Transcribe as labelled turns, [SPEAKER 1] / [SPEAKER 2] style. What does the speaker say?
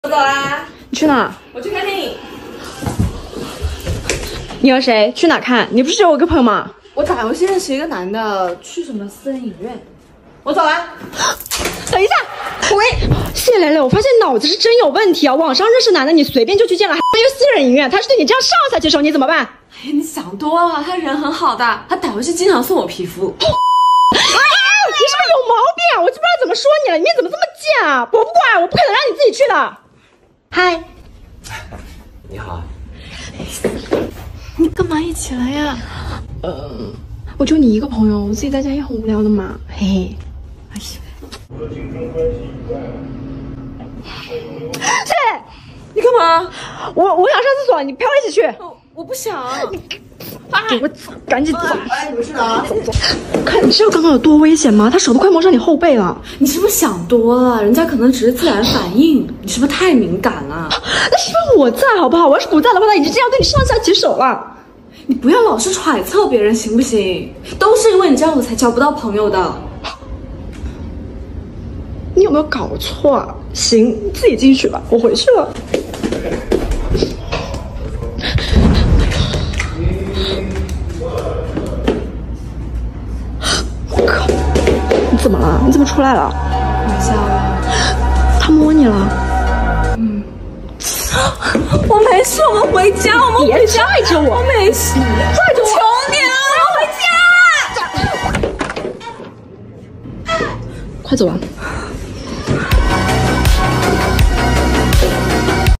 [SPEAKER 1] 我走啦。
[SPEAKER 2] 你去哪？
[SPEAKER 1] 我去看电影。
[SPEAKER 2] 你和谁？去哪看？你不是只有我一个朋友吗？
[SPEAKER 1] 我打游戏认识一个男的，去什么私人影院。我走啦。
[SPEAKER 2] 等一下，喂，谢蕾蕾，我发现脑子是真有问题啊！网上认识男的，你随便就去见了，还约私人影院，他是对你这样上下其手，你怎么办？
[SPEAKER 1] 哎呀，你想多了，他人很好的，他打游戏经常送我皮肤。
[SPEAKER 2] 哎，你是不是有毛病？我就不知道怎么说你了，你怎么这么贱啊！我不管，我不可能让你自己去的。嗨，
[SPEAKER 3] 你好。
[SPEAKER 1] 你干嘛一起来呀？
[SPEAKER 2] 我就你一个朋友，我自己在家也很无聊的嘛。嘿嘿。哎呀，谢蕾，
[SPEAKER 1] 你干嘛？
[SPEAKER 2] 我想上厕所，你陪我一起去。
[SPEAKER 1] 我不想。
[SPEAKER 2] 给我走，赶紧走！
[SPEAKER 3] 哎，你们去哪？
[SPEAKER 2] 走走！看你知道刚刚有多危险吗？他手都快摸上你后背了。
[SPEAKER 1] 你是不是想多了？人家可能只是自然反应，你是不是太敏感了？
[SPEAKER 2] 那是因为我在，好不好？我要是不在的话，他已经这样对你上下其手了。
[SPEAKER 1] 你不要老是揣测别人，行不行？都是因为你这样，我才交不到朋友的。
[SPEAKER 2] 你有没有搞错啊？行，你自己进去吧，我回去了。我靠！你怎么了？你怎么出来了？
[SPEAKER 1] 回家了。
[SPEAKER 2] 他摸你了？
[SPEAKER 1] 我没事，我们回家，我们
[SPEAKER 2] 别拽着我！
[SPEAKER 1] 我没事，
[SPEAKER 2] 拽着我！
[SPEAKER 1] 求你了，我们回家。
[SPEAKER 2] 快走吧。